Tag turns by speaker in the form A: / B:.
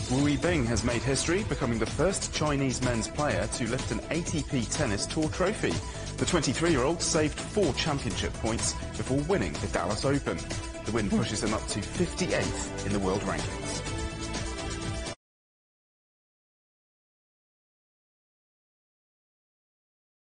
A: Wu Yibing has made history, becoming the first Chinese men's player to lift an ATP Tennis Tour trophy. The 23-year-old saved 4 championship points before winning the Dallas Open. The win pushes him up to 58th in the world rankings.